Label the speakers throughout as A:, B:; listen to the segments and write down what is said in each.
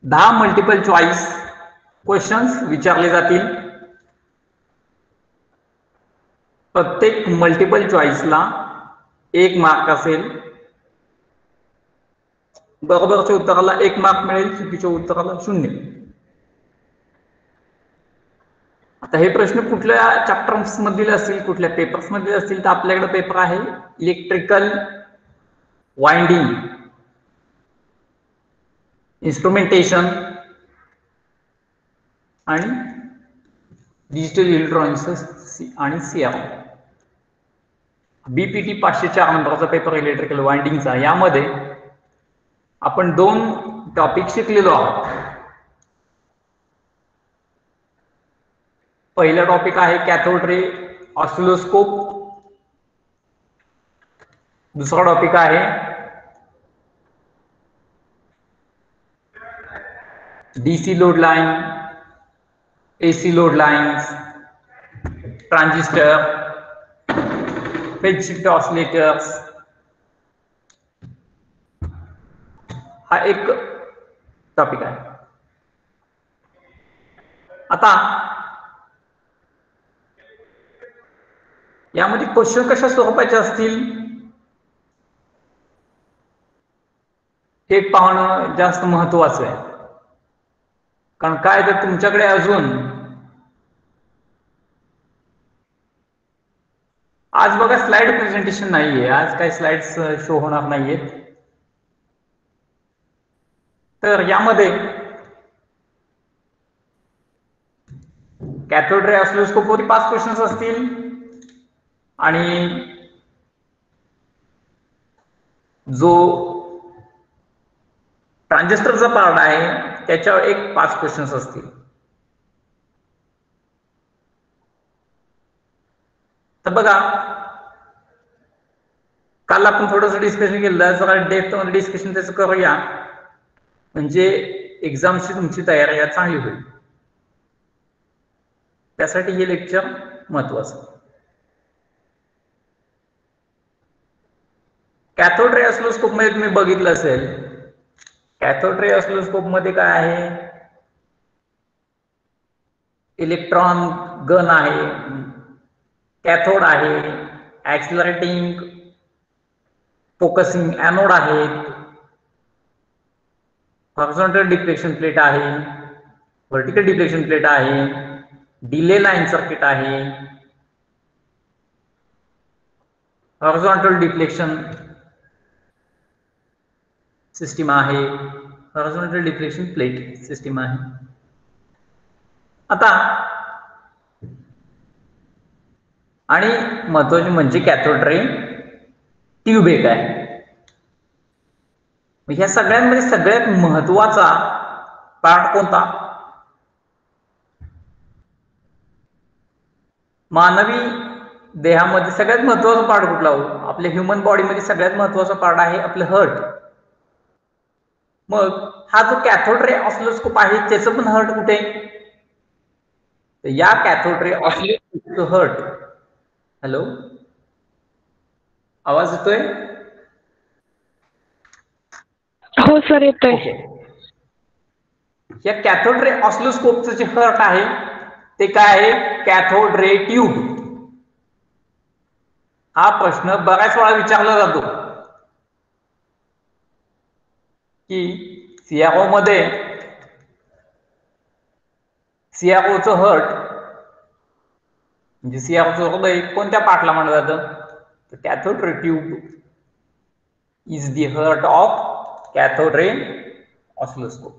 A: 10 multiple choice questions विचारले जातील. प्रत्येक मल्टिपल चॉईसला 1 मार्क असेल. बरोबरच्या उत्तराला 1 मार्क मिळेल, चुकीच्या उत्तराला 0. आता हे प्रश्न कुठल्या चॅप्टर्स मधील असतील, कुठल्या पेपर्स मधील असतील, तर आपल्याकडे पेपर आहे इलेक्ट्रिकल वाइंडिंग, इन्स्ट्रुमेंटेशन आणि डिजिटल इलेक्ट्रॉनिक्स आणि सीआर. बीपीटी 504 नंबरचा पेपर इलेक्ट्रिकल वाइंडिंगचा. यामध्ये आपण 2 टॉपिक शिकलेलो आहोत. पहिला टॉपिक आहे कॅथोड रे ऑसिलोस्कोप. दुसरा टॉपिक आहे DC load line, AC load lines, transistor, phase shift oscillators. हा एक टॉपिक आहे. आता यामध्ये क्वेश्चन कशा स्वरूपाचे असतील हे पाहणं जास्त महत्वाचं आहे. कारण काय तर तुमच्याकडे अजून आज बघा स्लाइड प्रेझेंटेशन नाहीये. आज काही स्लाइड्स शो होणार नाहीयेत. तर यामध्ये कॅथोड रे ऑसिलोस्कोप वरती 5 क्वेश्चन्स असतील आणि जो ट्रांजिस्टरचा पार्ट आहे त्याच्यावर 5 क्वेश्चन्स असतील. तर बघा, काल आपण थोडंसं डिस्कशन केलं, जरा डेप्थ मध्ये डिस्कशन त्याचं करूया, म्हणजे एक्झामची तुमची तयारी चांगली होईल. त्यासाठी हे लेक्चर महत्वाचं. कॅथोड रे ऑसिलोस्कोप मध्ये तुम्ही बघितलं असेल, कॅथोड रे ऑसिलोस्कोप मध्ये काय आहे, इलेक्ट्रॉन गन आहे, कॅथोड आहे, ऍक्सिलरेटिंग फोकसिंग एनोड आहेत, हॉरिझॉन्टल डिफ्लेक्शन प्लेट आहे, व्हर्टिकल डिफ्लेक्शन प्लेट आहे, डिले लाइन सर्किट आहे, हॉरिझॉन्टल डिफ्लेक्शन सिस्टीम आहे, हॉरिझॉन्टल डिफ्लेक्शन प्लेट सिस्टीम आहे. आता आणि महत्वाचे म्हणजे कॅथोड रे ट्यूब एक आहे. ह्या सगळ्यांमध्ये सगळ्यात महत्वाचा पार्ट कोणता? मानवी देहामध्ये सगळ्यात महत्वाचा पार्ट कुठला हो? आपल्या ह्युमन बॉडी मध्ये सगळ्यात महत्वाचा पार्ट आहे आपलं हार्ट. मग हा जो कॅथोड रे ऑसिलोस्कोप आहे त्याचं पण हार्ट कुठे? तर या कॅथोड रे ऑसिलोस्कोपचं हार्ट, हॅलो आवाज येतोय?
B: हो सर येतोय.
A: या कॅथोड रे ऑसिलोस्कोपचं जे हार्ट आहे ते काय आहे? Cathode ray tube. हा प्रश्न बऱ्याच वेळा विचारला जातो की सीआरओ मध्ये सीआरओचं हार्ट म्हणजे सीआरओचं हृदय कोणत्या पार्टला मानलं जातं? तर cathode ray tube is the heart of cathode ray oscilloscope.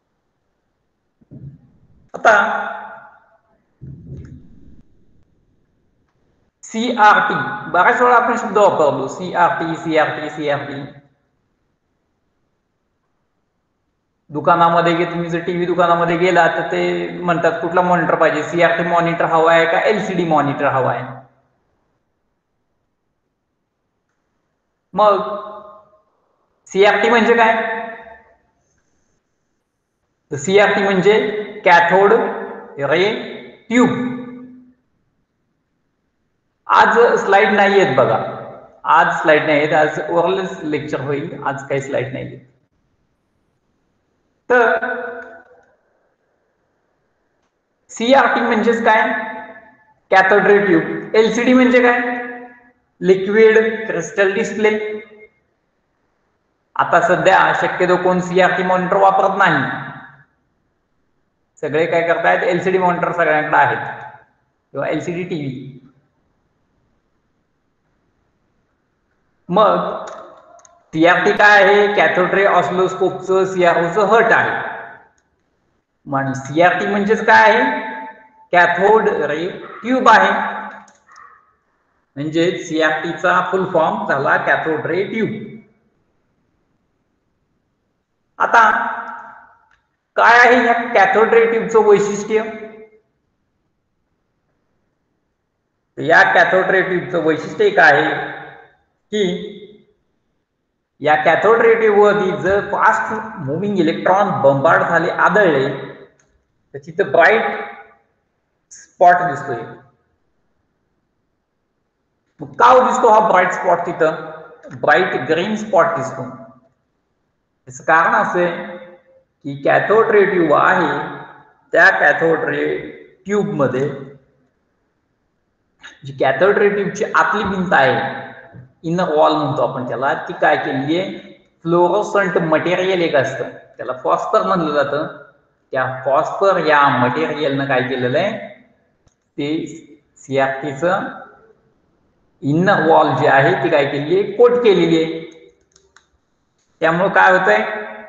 A: आता सीआरटी बऱ्याच वेळा आपण शब्द वापरलो, सीआरटी सीआरटी सीआरटी. दुकानामध्ये तुम्ही जर टीव्ही दुकानामध्ये गेला तर ते म्हणतात कुठला मॉनिटर पाहिजे, सीआरटी मॉनिटर हवा आहे का एलसीडी मॉनिटर हवा आहे. मग सीआरटी म्हणजे काय? तर सीआरटी म्हणजे कॅथोड रे ट्यूब. आज स्लाइड नाही आहेत बघा, आज स्लाइड नाही आहेत, आज ओरल लेक्चर होईल, आज काही स्लाइड नाही आहेत. तर सीआरटी म्हणजेच काय? Cathode ray tube. एलसीडी म्हणजे काय? Liquid crystal display. आता सध्या शक्यतो कोण सीआरटी मॉनिटर वापरत नाही, सगळे काय करतायत, एलसीडी मॉनिटर सगळ्यांकडे आहेत किंवा एलसीडी टीव्ही. मग सीआरटी काय आहे? कॅथोड रे ऑसिलोस्कोपचं सीआरओचं हट आहे. मग सीआरटी म्हणजेच काय आहे? कॅथोड रे ट्यूब आहे. म्हणजे सीआरटीचा फुल फॉर्म झाला कॅथोड रे ट्यूब. आता काय आहे या कॅथोड रे ट्यूबचं वैशिष्ट्य? या कॅथोड रे ट्यूबचं वैशिष्ट्य काय आहे की या कॅथोड रे ट्यूब वरती जर फास्ट मुव्हिंग इलेक्ट्रॉन बंबार्ड झाले, आदळले, तर तिथं ब्राईट स्पॉट दिसतोय. का दिसतो हा ब्राईट स्पॉट? तिथं ब्राईट ग्रीन स्पॉट दिसतो. याचं कारण असं आहे की कॅथोड रे ट्यूब आहे, त्या कॅथोड रे ट्यूब मध्ये जी कॅथोड रे ट्यूबची आतली भिंत आहे, इनर वॉल म्हणतो आपण त्याला, ती काय केलेली आहे? फ्लोरोसंट मटेरियल एक असतं, त्याला फॉस्फर म्हणलं जातं. त्या फॉस्फर या मटेरियलनं काय केलेलं आहे? ते सीआरटीचं इनर वॉल जे आहे ती काय केलेली आहे? कोट केलेली आहे. त्यामुळे काय होतंय?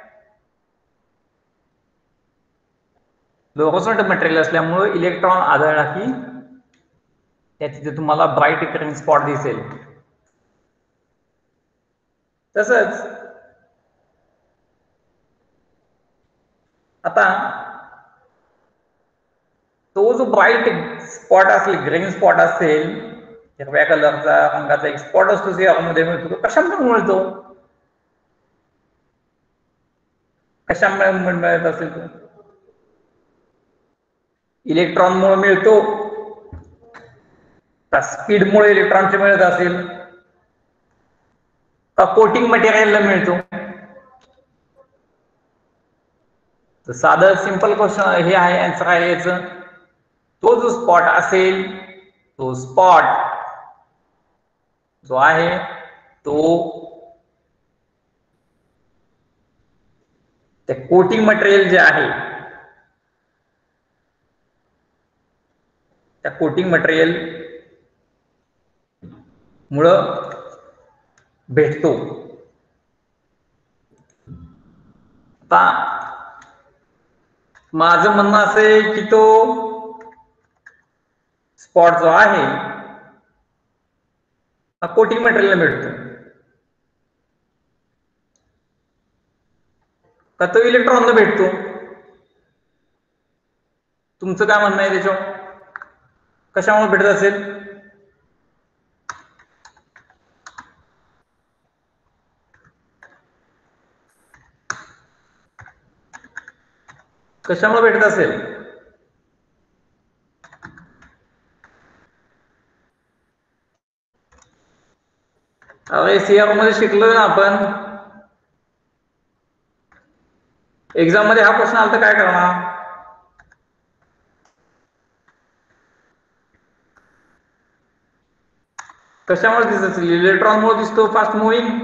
A: फ्लोरोसंट मटेरियल असल्यामुळे इलेक्ट्रॉन आदळला की त्या तिथे तुम्हाला ब्राईट ग्रीन स्पॉट दिसेल. तसंच आता तो जो ब्राईट स्पॉट असेल, ग्रीन स्पॉट असेल, हिरव्या कलरचा रंगाचा एक स्पॉट असतो सीआरमध्ये मिळतो, तो कशामुळे मिळतो? कशामुळे मिळत असेल? तो इलेक्ट्रॉनमुळे मिळतो का स्पीडमुळे इलेक्ट्रॉनचे मिळत असेल का कोटिंग मटेरियलला मिळतो? तर साधं सिंपल क्वेश्चन हे आहे, आन्सर आहे याचं. तो जो स्पॉट असेल, तो स्पॉट जो आहे तो ते कोटिंग मटेरियल जे आहे त्या कोटिंग मटेरियल मुळे भेटतो. आता माझं म्हणणं असं आहे की तो स्पॉट जो आहे हा कोटिंग मटेरियल मिळतो का तो इलेक्ट्रॉनला भेटतो? तुमचं काय म्हणणं आहे त्याच्यावर? कशामुळे भेटत असेल? कशामुळे भेटत असेल? अरे सीआर मध्ये शिकलो ना आपण, एक्झाम मध्ये हा क्वेश्चन आला तर काय करणार? कशामुळे दिसत असेल? इलेक्ट्रॉनमुळे दिसतो फास्ट मुव्हिंग.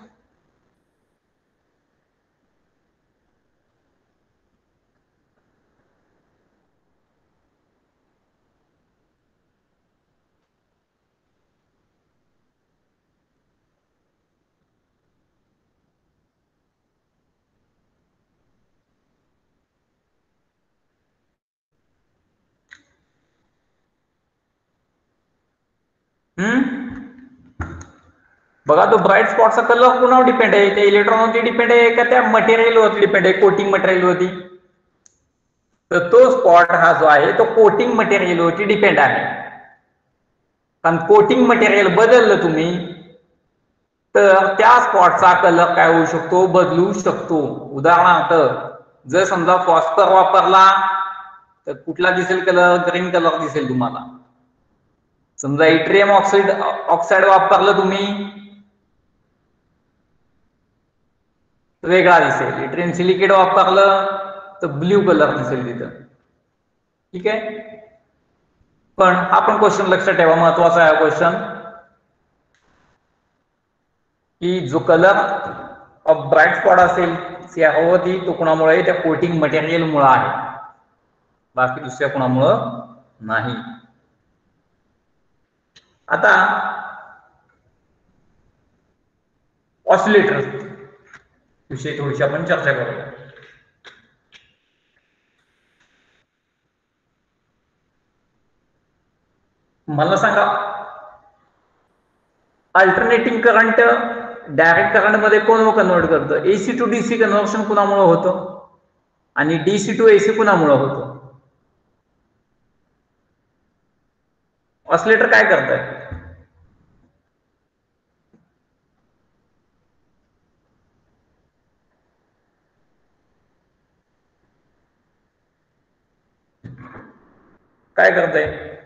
A: बघा, तो ब्राईट स्पॉटचा कलर कोणावर डिपेंड आहे? त्या इलेक्ट्रॉनवरती डिपेंड आहे का त्या मटेरियलवरती डिपेंड आहे, कोटिंग मटेरियलवरती? तर तो स्पॉट हा जो आहे तो कोटिंग मटेरियलवरती डिपेंड आहे. कारण कोटिंग मटेरियल बदललं तुम्ही तर त्या स्पॉटचा कलर काय होऊ शकतो? बदलू शकतो. उदाहरणार्थ जर समजा फॉस्फर वापरला तर कुठला दिसेल कलर? ग्रीन कलर दिसेल तुम्हाला. समजा इट्रियम ऑक्साईड वापरलं तुम्ही, वेगळा दिसेल. इट्रियम सिलिकेट वापरलं तर ब्ल्यू कलर दिसेल तिथं. ठीक आहे. पण हा पण क्वेश्चन लक्षात ठेवा, महत्वाचा आहे क्वेश्चन, की जो कलर ऑफ ब्राईट स्पॉट असेल त्यावरती तो कोणामुळे, त्या कोटिंग मटेरियल मुळे आहे, बाकी दुसऱ्या कोणामुळं नाही. आता ऑसिलेटर विषयी थोडीशी आपण चर्चा करूया. मला सांगा, अल्टरनेटिंग करंट डायरेक्ट करंट मध्ये कोण कन्वर्ट करतं? एसी टू डीसी कन्व्हर्शन कुणामुळे होतं आणि डीसी टू एसी कुणामुळे होतं? ऑसिलेटर काय करतंय? काय करतंय?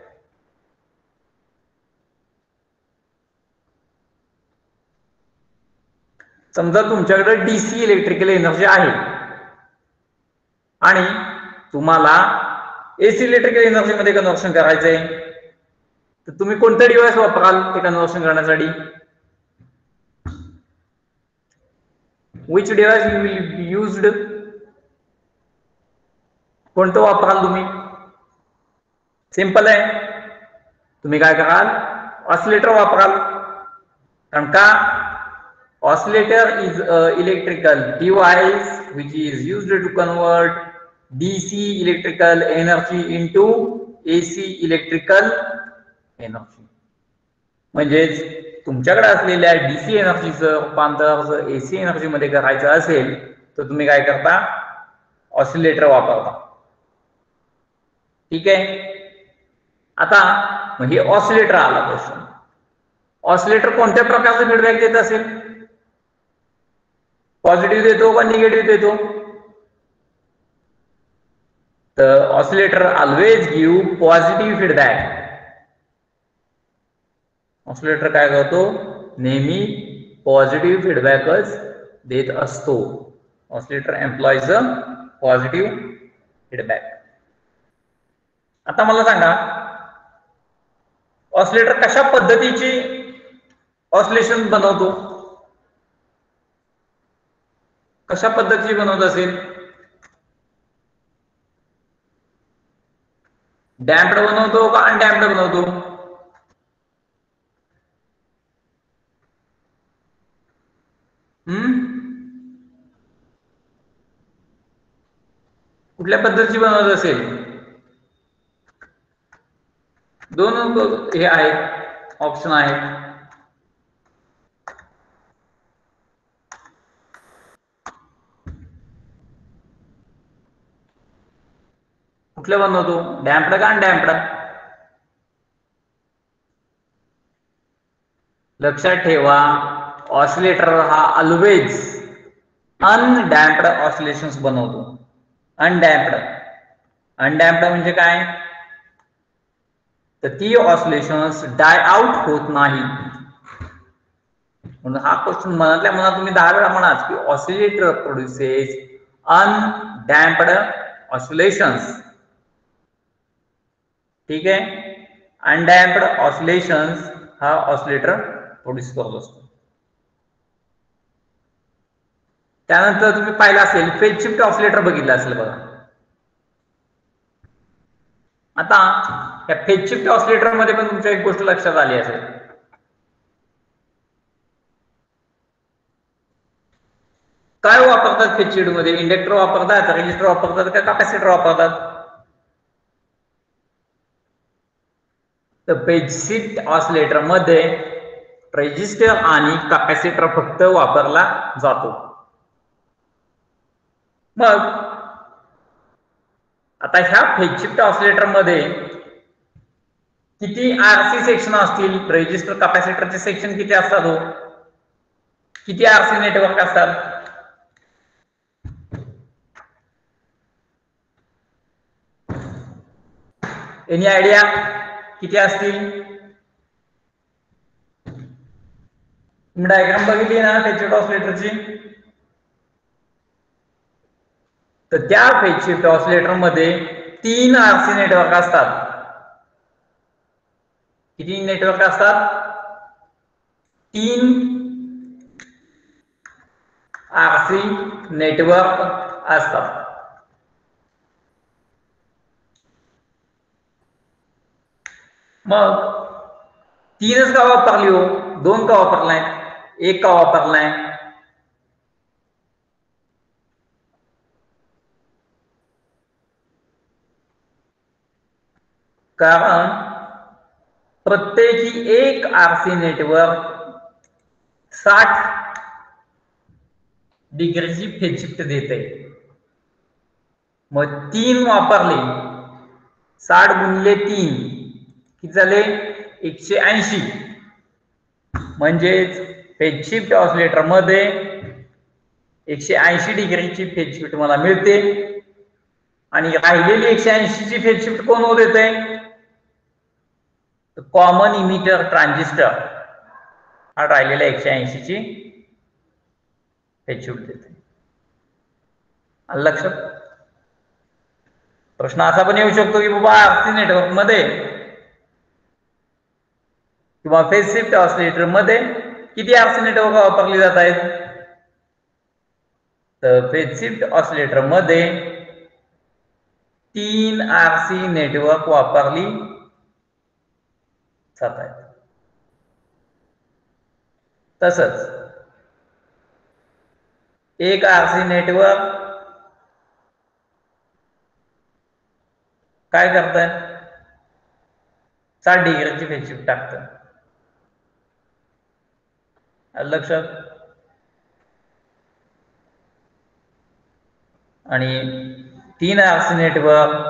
A: समजा तुमच्याकडे डीसी इलेक्ट्रिकल एनर्जी आहे आणि तुम्हाला एसी इलेक्ट्रिकल एनर्जी मध्ये कन्व्हर्शन करायचंय, तर तुम्ही कोणतं डिव्हाइस वापराल ते कन्व्हर्शन करण्यासाठी? Which device you will used? कोणतं वापराल तुम्ही? सिंपल आहे, तुम्ही काय कराल? ऑसिलेटर वापराल. कारण का? Oscillator is a electrical device which is used to convert DC electrical energy into AC electrical energy. म्हणजेच तुमच्याकडे असलेल्या डीसी एनर्जीचं रूपांतर एसी एनर्जी मध्ये करायचं असेल तर तुम्ही काय करता? ऑसिलेटर वापरता. ठीक आहे. आता हे ऑसिलेटर आला क्वेश्चन. ऑसिलेटर कोणत्या प्रकारचे फीडबॅक देत असेल? पॉझिटिव्ह देतो का निगेटिव्ह देतो? तर oscillator always give positive feedback. Oscillator काय करतो? नेहमी पॉझिटिव्ह फीडबॅकच देत असतो. Oscillator employs a positive feedback. आता मला सांगा, ऑसिलेटर कशा पद्धतीची ऑसिलेशन बनवतो? कशा पद्धतीची बनवत असेल? डॅम्प्ड बनवतो का अनडॅम्प्ड बनवतो? कुठल्या पद्धतीची बनवत असेल? दोन हे आहेत, ऑप्शन आहेत. कुठल्या बनवतो? डॅम्प्ड का अनडॅम्प्ड? लक्षात ठेवा, ऑसिलेटर हा ऑलवेज अनडॅम्प्ड ऑसिलेशन्स बनवतो. अनडॅम्प्ड म्हणजे काय? तर ती ऑसिलेशन्स डाय आउट होत नाही. म्हणून हा क्वेश्चन मनातल्या मनात तुम्ही 10 वेळा म्हणाच की ऑसिलेटर प्रोड्युसेस अनडॅम्प्ड ऑसिलेशन्स. ठीक आहे. अनडॅम्प्ड ऑसिलेशन्स हा ऑसिलेटर प्रोड्यूस करत असतो. त्यानंतर तुम्ही पाहिलं असेल फेज शिफ्ट ऑसिलेटर बघितलं असेल बघा. आता या फेज शिफ्ट ऑसिलेटर मध्ये पण तुमच्या एक गोष्ट लक्षात आली असेल. काय वापरतात फेज शिफ्ट मध्ये? इंडक्टर वापरतात, रेजिस्टर वापरतात का कॅपॅसिटर वापरतात? तर फेज शिफ्ट ऑसिलेटर मध्ये रेजिस्टर आणि कॅपॅसिटर फक्त वापरला जातो. मग आता ह्या फेज शिफ्ट ऑसिलेटर मध्ये किती आरसी सेक्शन असतील? रेजिस्टर कॅपॅसिटरचे सेक्शन किती असतात हो? किती आरसी नेटवर्क असतात? एनी आयडिया किती असतील? तुम्ही डायग्राम बघितली ना फेज शिफ्ट ऑसिलेटरची? तर त्या फेज शिफ्ट ऑसिलेटर मध्ये 3 आरसी नेटवर्क असतात. किती नेटवर्क असतात? 3 आरसी नेटवर्क असतात. मग 3च का वापरली हो? 2 का वापरलाय? 1 का वापरलाय? कारण प्रत्येकी एक आरसी नेटवर्क 60 डिग्रीची फेज शिफ्ट देते. मग 3 वापरले, 60 गुणिले 3 किती झाले? 180. म्हणजेच फेज शिफ्ट ऑसिलेटर मध्ये 180 डिग्रीची फेज शिफ्ट मला मिळते. आणि राहिलेली 180 ची फेज शिफ्ट कोण होत येते? कॉमन इमिटर ट्रान्झिस्टर हा राहिलेल्या 180 ची फेज शिफ्ट देते. लक्षात? प्रश्न असा पण येऊ शकतो की बाबा आरसी नेटवर्क मध्ये किंवा फेज शिफ्ट ऑसिलेटर मध्ये किती आरसी नेटवर्क वापरली जात आहेत? तर फेज शिफ्ट ऑसिलेटर मध्ये 3 आरसी नेटवर्क वापरली जात आहेत. तसंच एक आरसी नेटवर्क काय करतंय? 60 डिग्रीची फेज शिफ्ट टाकतं. लक्षात? आणि 3 आरसी नेटवर्क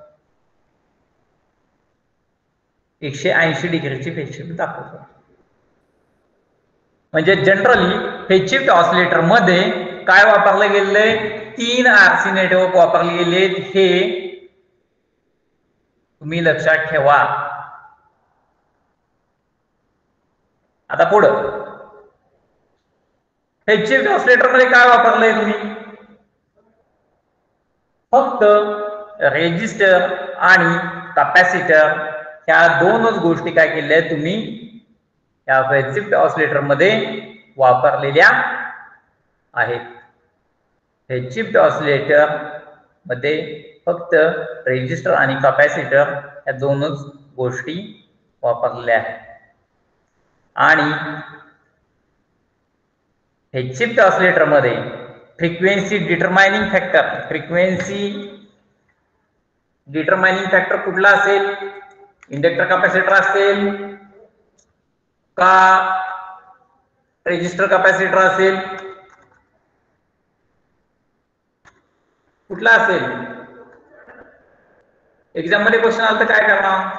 A: 180 डिग्रीची फेज शिफ्ट दाखवतो. म्हणजे जनरली फेज शिफ्ट ऑसिलेटर मध्ये काय वापरले गेले? 3 आरसी नेटवर्क वापरले गेलेत. हे तुम्ही लक्षात ठेवा. आता पुढं फेज शिफ्ट ऑसिलेटर मध्ये काय वापरलंय तुम्ही? फक्त रेजिस्टर आणि कॅपॅसिटर ह्या दोनच गोष्टी काय केल्या तुम्ही या फेज शिफ्ट ऑसिलेटर मध्ये वापरलेल्या आहेत. फेज शिफ्ट ऑसिलेटर मध्ये फक्त रेजिस्टर आणि कॅपॅसिटर या दोनच गोष्टी वापरलेल्या आहेत. आणि फेज शिफ्ट ऑसिलेटर मध्ये फ्रिक्वेन्सी डिटरमायनिंग फॅक्टर कुठला असेल? इंडक्टर कॅपॅसिटर असेल का रेजिस्टर कॅपॅसिटर असेल? कुठला असेल? एक्झाम मध्ये क्वेश्चन आला तर काय करणार?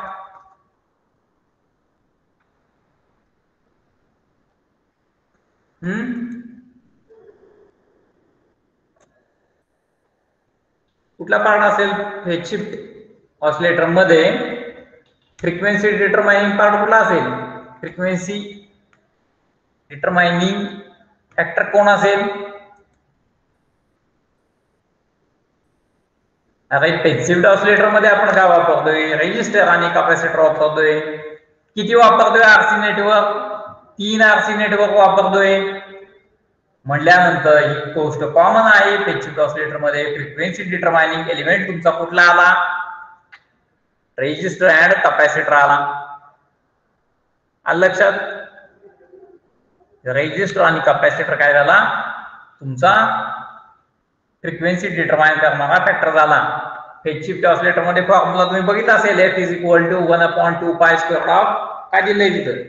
A: कुठला पार्ट असेल फेज शिफ्ट ऑसिलेटर मध्ये? फ्रिक्वेन्सी डिटरमायनिंग पार्ट कुठला असेल? फ्रिक्वेन्सी डिटरमायनिंग फॅक्टर कोण असेल? अरे फेज शिफ्ट ऑसिलेटर मध्ये आपण काय वापरतोय? रेजिस्टर आणि कॅपॅसिटर वापरतोय. किती वापरतोय आरसी नेटवर्क? 3 आरसी नेटवर्क वापरतोय. म्हटल्यानंतर ही गोष्ट कॉमन आहे. फेज शिफ्ट ऑसिलेटर मध्ये फ्रिक्वेन्सी डिटरमायनिंग एलिमेंट तुमचा कुठला आला? रेजिस्टर अँड कॅपॅसिटर आला. लक्षात? रेजिस्टर आणि कॅपॅसिटर काय झाला? तुमचा फ्रिक्वेन्सी डिटरमाइन करणारा फॅक्टर झाला. फेज शिफ्ट ऑसिलेटर मध्ये फॉर्म्युला तुम्ही बघितला असेल, F = 1/2 पाय स्क्वेअर ऑफ काय दिलंय तिथं?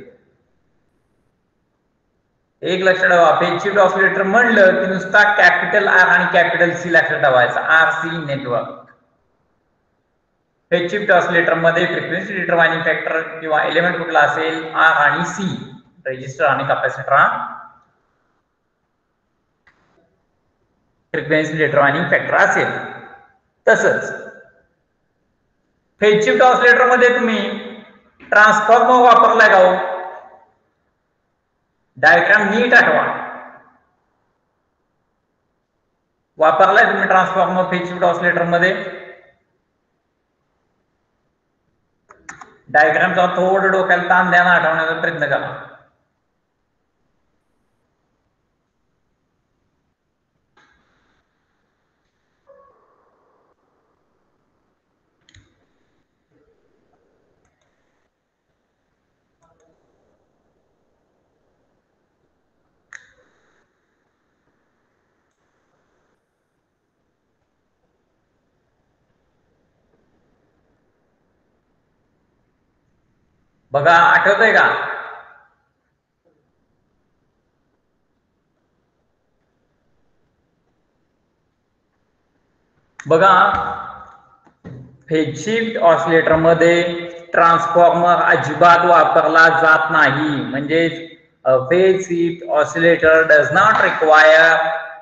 A: एक लक्षात ठेवा, फेज शिफ्ट ऑसिलेटर म्हणलं की नुसता कॅपिटल आर आणि कॅपिटल सी लक्षात ठेवायचा. RC network. Phase shift oscillator मध्ये फ्रिक्वेन्सी डिटरमायनिंग फॅक्टर किंवा एलिमेंट कुठला असेल? आर आणि सी. रेजिस्टर आणि कॅपॅसिटर हा फ्रिक्वेन्सी डिटरमायनिंग फॅक्टर असेल. तसंच फेज शिफ्ट ऑसिलेटर मध्ये तुम्ही ट्रान्सफॉर्मर वापरलाय का हो? डायग्राम नीट आठवा. वापरलाय तुम्ही ट्रान्सफॉर्मर फेज शिफ्ट ऑसिलेटर मध्ये? डायग्रामचा थोडं डोक्याला ताण द्या ना, आठवण्याचा प्रयत्न करा. बघा, आठवतंय का? बघा, फेज शिफ्ट ऑसिलेटर मध्ये ट्रान्सफॉर्मर अजिबात वापरला जात नाही. म्हणजे phase shift oscillator does not require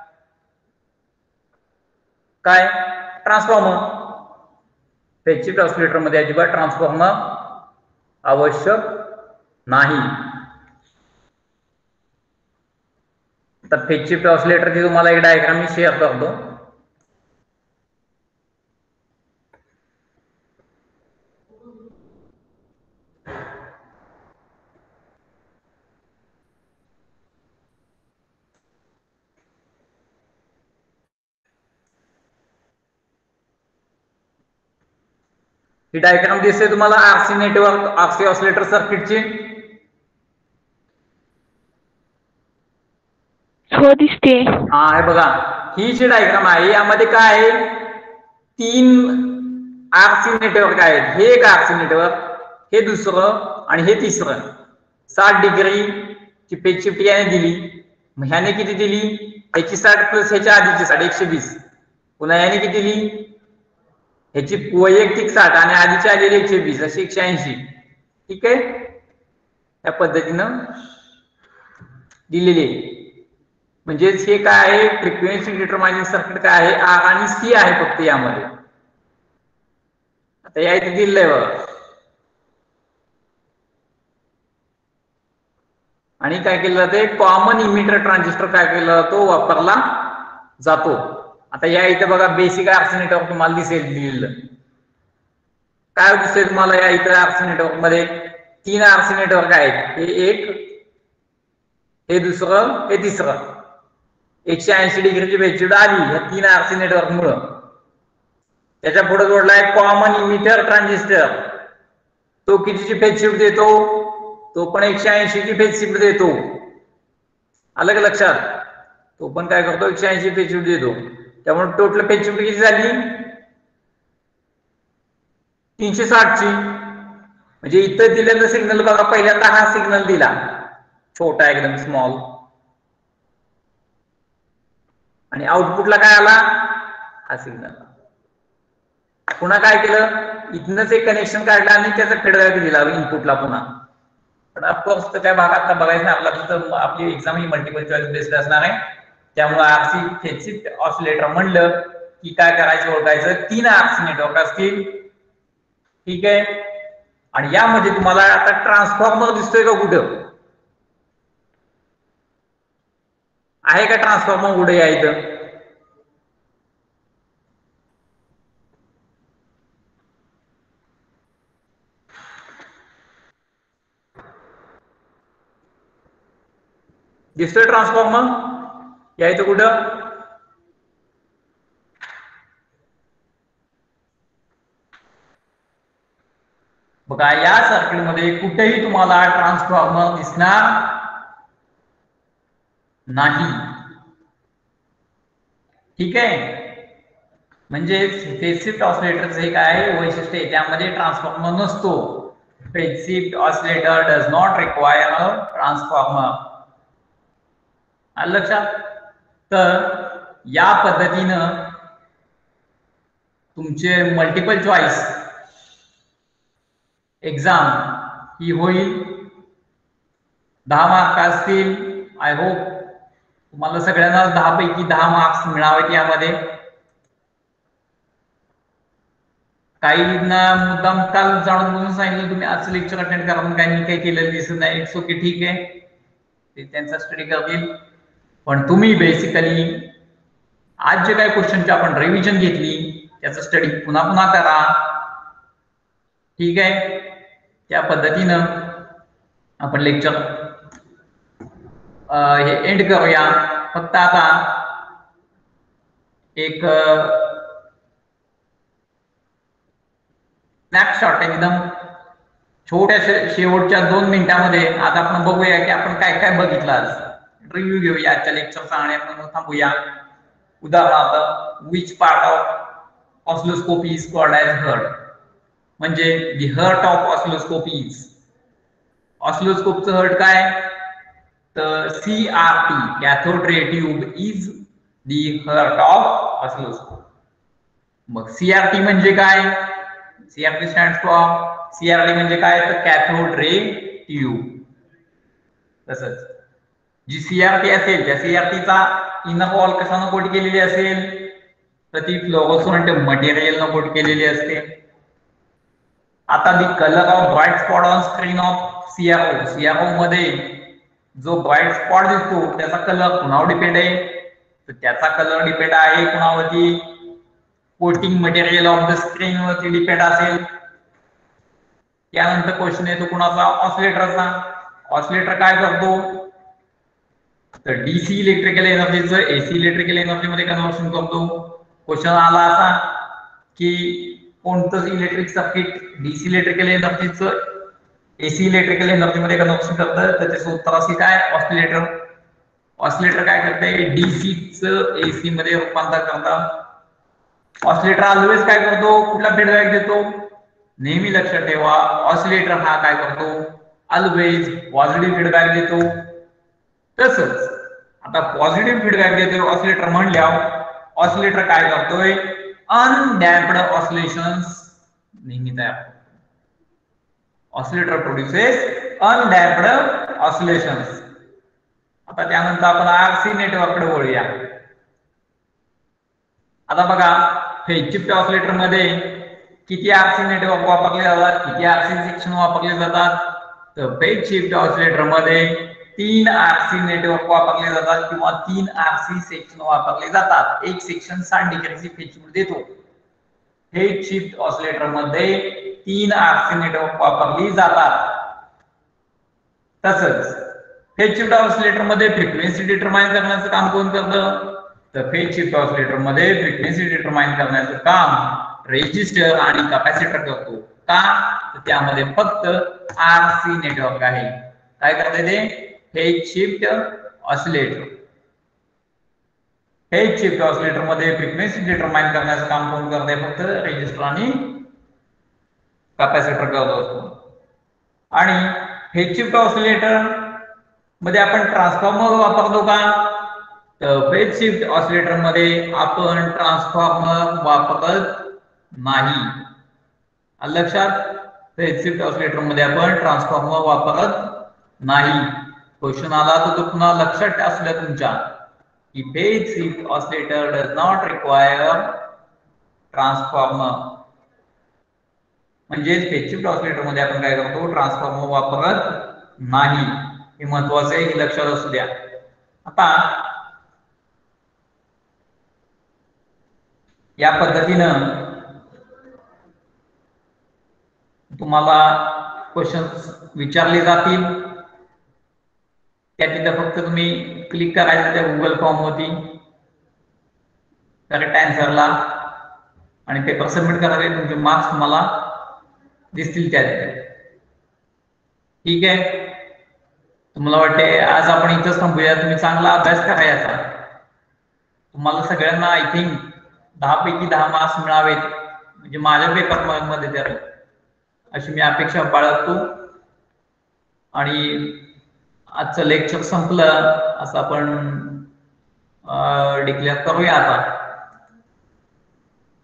A: काय? ट्रान्सफॉर्मर. फेज शिफ्ट ऑसिलेटर मध्ये अजिबात ट्रान्सफॉर्मर आवश्यक नाही. तर फेज शिफ्ट ऑसिलेटरची तुम्हाला एक डायग्राम मी शेअर करतो. ही डायग्राम दिसते तुम्हाला आरसी नेटवर्क, आरसी ऑसिलेटर सर्किटची.
B: हो दिसते.
A: हा, हे बघा, ही जी डायग्राम आहे यामध्ये काय आहे? 3 आरसी नेटवर्क आहेत. हे एक आरसी नेटवर्क, हे दुसरं आणि हे तिसरं. 60 डिग्री ची फेज शिफ्ट याने दिली. मग ह्याने किती दिली? ह्याची 60 प्लस ह्याच्या आधीची 60, 120. पुन्हा याने किती दिली? ह्याची वैयक्तिक 60 आणि आधीची आलेली 120, अशी 180. ठीक आहे, या पद्धतीनं दिलेली आहे. म्हणजेच हे काय आहे? फ्रिक्वेन्सी डिटरमायनिंग सर्किट काय आहे? आर आणि सी आहे फक्त यामध्ये. आता या इथे दिलंय बघा. आणि काय केलं जाते? कॉमन इमिटर ट्रान्झिस्टर काय केला जातो? वापरला जातो. आता या इथे बघा, बेसिक आरसी नेटवर्क तुम्हाला दिसेल दिलेलं. काय दिसेल तुम्हाला या इथे आरसी नेटवर्क मध्ये? 3 आरसी नेटवर्क आहेत. हे एक, हे दुसरं, हे तिसरं. 180 डिग्रीची फेज शिफ्ट आली ह्या 3 आरसी नेटवर्क मुळे. त्याच्या पुढे जोडलाय कॉमन इमिटर ट्रान्झिस्टर. तो कितीची फेज शिफ्ट देतो? तो पण 180 ची फेज शिफ्ट देतो. आलं का लक्षात? तो पण काय करतो? 180 फेज शिफ्ट देतो. त्यामुळे टोटल फेज शिफ्ट किती झाली? 360 ची. म्हणजे इथं दिलेलं सिग्नल बघा, पहिल्यांदा हा सिग्नल दिला, छोटा एकदम स्मॉल, आणि आउटपुटला काय आला? हा सिग्नल. पुन्हा काय केलं? इथनच एक कनेक्शन काढलं आणि त्याचा फीडबॅक दिला इनपुटला पुन्हा. पण ऑफकोर्स त्या भागात बघायचं नाही आपल्याला, आपली एक्झाम ही मल्टिपल चॉईस बेस्ड असणार आहे. त्यामुळे आरसी फेज शिफ्ट ऑसिलेटर म्हणलं की काय करायचं? ओळखायचं 3 आरसी नेटवर्क असतील. ठीक आहे, आणि यामध्ये तुम्हाला आता ट्रान्सफॉर्मर दिसतोय का? कुठं आहे का ट्रान्सफॉर्मर? कुठे या इथं दिसतोय ट्रान्सफॉर्मर? या इथं कुठं? बघा, या सर्किट मध्ये कुठेही तुम्हाला ट्रान्सफॉर्मर दिसणार नाही. ठीक आहे, म्हणजे फेज शिफ्ट ऑसिलेटरचं हे काय वैशिष्ट्य आहे? त्यामध्ये ट्रान्सफॉर्मर नसतो. Phase shift oscillator does not require a transformer. आलं लक्षात? तर या पद्धतीनं तुमचे मल्टिपल चॉईस एक्झाम ही होईल. 10 मार्क असतील. आय होप तुम्हाला सगळ्यांना 10 पैकी 10 मार्क्स मिळावेत यामध्ये. काहींना मुद्दाम काल जाणून बुजून सांगितलं तुम्ही आज लेक्चर अटेंड करा, पण काही काही केलेलं दिसत नाही. इट्स ओके, ठीक आहे, ते त्यांचा स्टडी करतील. पण तुम्ही बेसिकली आज जे काही क्वेश्चनची आपण रिव्हिजन घेतली त्याचं स्टडी पुन्हा पुन्हा करा. ठीक आहे, त्या पद्धतीनं आपण लेक्चर हे एंड करूया. फक्त आता एक स्नॅपशॉट एकदम छोट्या शेवटच्या 2 मिनिटांमध्ये आता आपण बघूया की आपण काय काय बघितलं आज. रिव्ह्यू घेऊया आजच्या लेक्चरचा आणि आपण थांबूया. उदाहरणार्थ which part of oscilloscope is called as heart. म्हणजे the heart of oscilloscope is. ऑसिलोस्कोपचं हर्ट काय? तर CRT cathode ray tube is the heart of oscilloscope. मग CRT म्हणजे काय? CRT स्टँड्स फॉर CRT म्हणजे काय? तर कॅथोड रे ट्यूब. तसंच जी CRT असेल त्या CRTचा इनर वॉल कशानं कोट केलेली असेल? तर ती फ्लोरोसेंट मटेरियल कोट केलेली असते. आता the colour of bright spot on screen of CRO मध्ये जो ब्राईट स्पॉट दिसतो त्याचा कलर कुणावर डिपेंड आहे? तर त्याचा कलर डिपेंड आहे कुणावरती? Coating material of the screen वरती डिपेंड असेल. त्यानंतर क्वेश्चन येतो कुणाचा? ऑसिलेटरचा. ऑसिलेटर काय करतो? तर DC इलेक्ट्रिकल एनर्जीचं AC इलेक्ट्रिकल एनर्जी मध्ये कन्व्हर्शन करतो. क्वेश्चन आला असा की कोणतंच इलेक्ट्रिक सर्किट DC इलेक्ट्रिकल एनर्जीचं AC इलेक्ट्रिकल एनर्जी मध्ये कन्व्हर्शन करतं. त्याचे उत्तर असेल काय? ऑसिलेटर. ऑसिलेटर काय करते? DC चं AC मध्ये रूपांतर करतं. ऑसिलेटर ऑलवेज काय करतो? कुठला फीडबॅक देतो? नेहमी लक्षात ठेवा ऑसिलेटर हा काय करतो? ऑलवेज पॉझिटिव्ह फीडबॅक देतो. तसंच आता पॉझिटिव्ह फीडबॅक देतो ऑसिलेटर म्हणल्यावर ऑसिलेटर काय करतोय? अनडॅम्प्ड ऑसिलेशन्स नेहमी तयार करतो. Oscillator produces undamped oscillations. आता त्यानंतर आपण RC नेटवर्ककडे वळूया. आता बघा फेज शिफ्ट ऑसिलेटर मध्ये किती RC नेटवर्क वापरले जातात? किती RC सेक्शन वापरले जातात? तर फेज शिफ्ट ऑसिलेटर मध्ये 3 RC नेटवर्क वापरले जातात किंवा 3 RC सेक्शन वापरले जातात. एक सेक्शन 60 डिग्रीची फेज शिफ्ट देतो. फेज शिफ्ट ऑसिलेटर मध्ये 3 RC नेटवर्क वापरली जातात. तसंच फेज शिफ्ट ऑसिलेटर मध्ये फ्रिक्वेन्सी डिटरमाइन करण्याचं काम कोण करतं? तर फेज शिफ्ट ऑसिलेटर मध्ये फ्रिक्वेन्सी डिटरमाइन करण्याचं काम रेजिस्टर आणि कॅपॅसिटर करतो. का? तर त्यामध्ये फक्त RC नेटवर्क आहे. काय करते ते? Phase shift oscillator. Phase shift oscillator मध्ये फ्रिक्वेन्सी डिटरमाइन करण्याचं काम कोण करते? फक्त रेजिस्टर आणि कॅपॅसिटर करत असतो. आणि फेज शिफ्ट ऑसिलेटर मध्ये आपण ट्रान्सफॉर्मर वापरतो का? तर फेज शिफ्ट ऑसिलेटर मध्ये आपण ट्रान्सफॉर्मर वापरत नाही. लक्षात? फेज शिफ्ट ऑसिलेटर मध्ये आपण ट्रान्सफॉर्मर वापरत नाही. क्वेश्चन आला तर तो पुन्हा लक्षात असल्या तुमच्या की phase shift oscillator does not require transformer. म्हणजे फेज शिफ्ट ऑसिलेटर मध्ये आपण काय करतो? ट्रान्सफॉर्मर वापरत नाही. हे महत्वाचं आहे, हे लक्षात असू द्या. आता या पद्धतीनं तुम्हाला क्वेश्चन्स विचारले जातील. त्या तिथं फक्त तुम्ही क्लिक करायचं त्या गुगल फॉर्म वरती करेक्ट आन्सरला आणि पेपर सबमिट करावे. तुमचे मार्क्स तुम्हाला दिसतील त्या तिथे. ठीक आहे. तुम्हाला वाटते आज आपण इथंच थांबूया. तुम्ही चांगला अभ्यास करायचा. तुम्हाला सगळ्यांना आय थिंक 10 पैकी 10 मार्क्स मिळावेत म्हणजे माझ्या पेपर मध्ये तर अशी मी अपेक्षा बाळगतो. आणि आजचं लेक्चर संपलं असं आपण डिक्लेअर करूया आता.